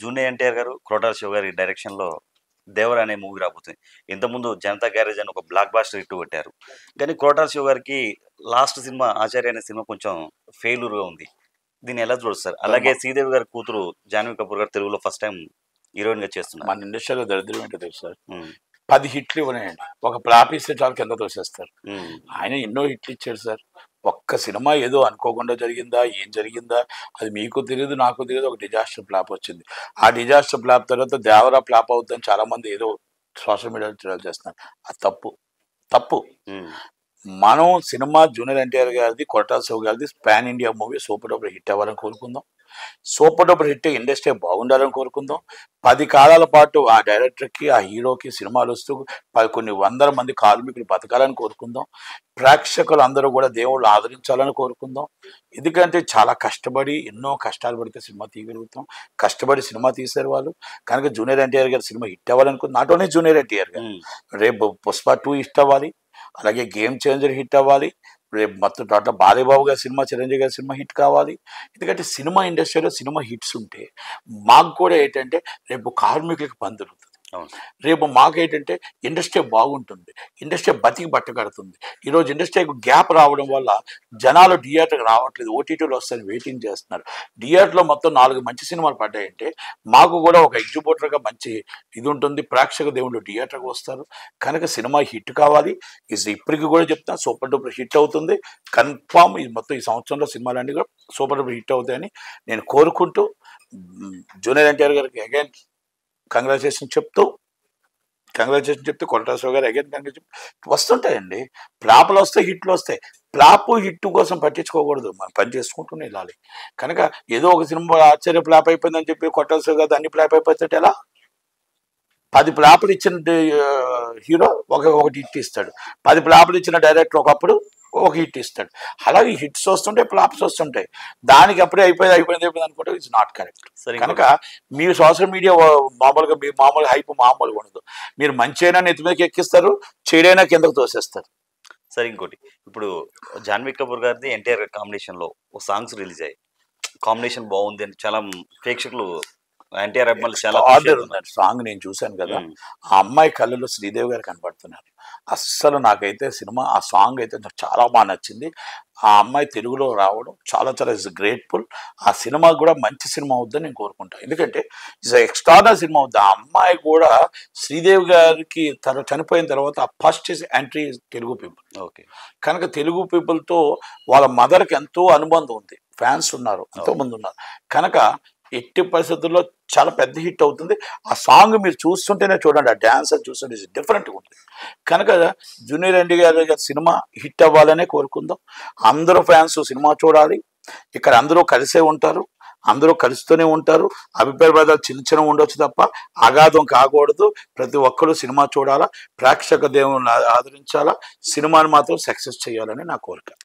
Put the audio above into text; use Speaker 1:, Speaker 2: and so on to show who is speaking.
Speaker 1: Junior NTR గారు, కొరటాల శివ గారి డైరెక్షన్‌లో 'దేవర' అనే మూవీ రాబోతుంది. ఇంతకుముందు 'జనతా గ్యారేజ్' అని ఒక బ్లాక్ బస్టర్ హిట్ కొట్టారు. కానీ కొరటాల శివ గారికి లాస్ట్ సినిమా 'ఆచార్య' అనే సినిమా కొంచెం ఫెయిల్యూర్‌గా ఉంది. దీన్ని ఎలా చూడొచ్చు? అలాగే శ్రీదేవి గారి కూతురు జాహ్నవి కపూర్ గారు తెలుగులో ఫస్ట్ టైమ్ హీరోయిన్‌గా చేస్తున్నారు.
Speaker 2: మన ఇండస్ట్రీలో దరిద్రం ఏంటో తెలుసా?
Speaker 1: హ్మ్.
Speaker 2: 10 హిట్లు ఇవ్వనాయండి. ఒక ఫ్లాప్ ఇస్తే చాలు కింద తోసేస్తారు.
Speaker 1: హ్మ్.
Speaker 2: ఆయన ఎన్నో హిట్లు ఇచ్చాడు సార్. ఒక్క సినిమా ఏదో అనుకోకుండా జరిగిందా? ఏం జరిగిందా? అది మీకు తెలీదు, నాకు తెలీదు. ఒక డిజాస్టర్ ఫ్లాప్ వచ్చింది. ఆ డిజాస్టర్ ఫ్లాప్ తర్వాత 'దేవరా' ఫ్లాప్ అవుతుందని చాలామంది ఏదో సోషల్ మీడియాలో ట్రోల్ చేస్తున్నారు. అది తప్పు. తప్పు.
Speaker 1: హ్మ్.
Speaker 2: మనం సినిమా జూనియర్ ఎన్టీఆర్ గారిది, కొరటాల శివ గారిది pan India movie super duper hit అవ్వాలని కోరుకుందాం. సూపర్ డూపర్ హిట్ ఇండస్ట్రీ బాగుండాలని కోరుకుందాం. 10 కాలాల పాటు ఆ డైరెక్టర్కి, ఆ హీరోకి సినిమాలు వస్తూ కొన్ని వందల మంది కార్మికులు బతకాలని కోరుకుందాం. ప్రేక్షకులు అందరూ కూడా దేవుళ్ళు ఆదరించాలని కోరుకుందాం. ఎందుకంటే చాలా కష్టపడి, ఎన్నో కష్టాలు పడితే సినిమా తీయగలుగుతాం. కష్టపడి సినిమా తీశారు వాళ్ళు. కనుక జూనియర్ ఎన్టీఆర్ గారి సినిమా హిట్ అవ్వాలనుకుంది. నాట్ ఓన్లీ జూనియర్ ఎన్టీఆర్ గారు, రేపు 'పుష్ప 2' హిట్ అవ్వాలి. అలాగే 'గేమ్ చేంజర్' హిట్ అవ్వాలి. రేపు మొత్తం టోటల్ బాలయ్యబాబు గారి సినిమా, చిరంజీవి గారి సినిమా హిట్ కావాలి. ఎందుకంటే సినిమా ఇండస్ట్రీలో సినిమా హిట్స్ ఉంటే మాకు కూడా ఏంటంటే రేపు కార్మికులకు పని దొరుకుతుంది. రేపు మాకేంటంటే ఇండస్ట్రీ బాగుంటుంది. ఇండస్ట్రీ బతికి బట్టకడుతుంది. ఈరోజు ఇండస్ట్రీకి గ్యాప్ రావడం వల్ల జనాలు థియేటర్కి రావట్లేదు. ఓటీటీలో వస్తాయని వెయిటింగ్ చేస్తున్నారు. థియేటర్లో మొత్తం 4 మంచి సినిమాలు పడ్డాయంటే మాకు కూడా ఒక ఎగ్జిబిటర్గా మంచి ఇది ఉంటుంది. ప్రేక్షక దేవుళ్ళు థియేటర్కి వస్తారు. కనుక సినిమా హిట్ కావాలి. ఇప్పటికి కూడా చెప్తా సూపర్ డూపర్ హిట్ అవుతుంది. కన్ఫామ్ ఈ మొత్తం ఈ సంవత్సరంలో సినిమాలన్నీ కూడా సూపర్ డూపర్ హిట్ అవుతాయని నేను కోరుకుంటూ జూనియర్ ఎన్టీఆర్ గారికి అగైన్ కంగ్రాచులేషన్ చెప్తూ కొరటాల శివ గారు అగైన్ కంగ్రాచులేషన్ వస్తుంటాయండి. ఫ్లాప్లు వస్తాయి, హిట్లు వస్తాయి. ఫ్లాప్ హిట్ కోసం పట్టించుకోకూడదు. మనం పని చేసుకుంటూనే వెళ్ళాలి. కనుక ఏదో ఒక సినిమా ఆశ్చర్య ఫ్లాప్ అయిపోయిందని చెప్పి కొరటాల శివ గారు అన్ని ఫ్లాప్ అయిపోతే ఎలా? 10 ఫ్లాపులు ఇచ్చిన హీరో ఒకటి హిట్ ఇస్తాడు. 10 ఫ్లాపులు ఇచ్చిన డైరెక్టర్ ఒకప్పుడు ఒక హిట్ ఇస్తాడు. అలాగే హిట్స్ వస్తుంటాయి, ఫ్లాప్స్ వస్తుంటాయి. దానికి అప్పుడే అయిపోయింది అనుకుంటే ఇట్స్ నాట్ కరెక్ట్. కనుక మీరు సోషల్ మీడియా మామూలుగా మీ మామూలు హైప్ మామూలుగా ఉండదు. మీరు మంచి అయినా నెత్తి మీదకి ఎక్కిస్తారు, చెడైనా కిందకు తోసేస్తారు.
Speaker 1: సరే, ఇంకోటి ఇప్పుడు జాహ్నవి కపూర్ గారిది ఎన్టీఆర్ కాంబినేషన్లో ఒక సాంగ్స్ రిలీజ్ అయ్యాయి. కాంబినేషన్ బాగుంది అని చాలా ప్రేక్షకులు ఎన్టీఆర్ అభిమానులు చాలా
Speaker 2: సాంగ్ నేను చూశాను కదా. ఆ అమ్మాయి కళ్ళలో శ్రీదేవి గారు కనపడుతున్నారు. అస్సలు నాకైతే సినిమా ఆ సాంగ్ అయితే చాలా బాగా నచ్చింది. ఆ అమ్మాయి తెలుగులో రావడం చాలా చాలా ఇస్ గ్రేట్ఫుల్. ఆ సినిమా కూడా మంచి సినిమా అవుద్దని నేను కోరుకుంటాను. ఎందుకంటే ఇట్స్ ఎక్స్ట్రాడనరీ సినిమా అవుద్ది. ఆ అమ్మాయి కూడా శ్రీదేవి గారికి చనిపోయిన తర్వాత first entry Telugu people.
Speaker 1: Okay.
Speaker 2: కనుక తెలుగు పీపుల్తో వాళ్ళ మదర్కి ఎంతో అనుబంధం ఉంది. ఫ్యాన్స్ ఉన్నారు, ఎంతోమంది ఉన్నారు. కనుక ఎట్టి పరిస్థితుల్లో చాలా పెద్ద హిట్ అవుతుంది. ఆ సాంగ్ మీరు చూస్తుంటేనే చూడండి, ఆ డ్యాన్స్ అది చూస్తుంటే డిఫరెంట్గా ఉంది. కనుక జూనియర్ ఎన్టీఆర్ గారి సినిమా హిట్ అవ్వాలనే కోరుకుందాం. అందరూ ఫ్యాన్స్ సినిమా చూడాలి. ఇక్కడ అందరూ కలిసే ఉంటారు, అందరూ కలుస్తూనే ఉంటారు. అభిప్రాయ భేదాలు చిన్న ఉండొచ్చు తప్ప అగాధం కాకూడదు. ప్రతి ఒక్కరూ సినిమా చూడాలా, ప్రేక్షక దేవుని ఆదరించాలా, సినిమాని మాత్రం సక్సెస్ చేయాలని నా కోరిక.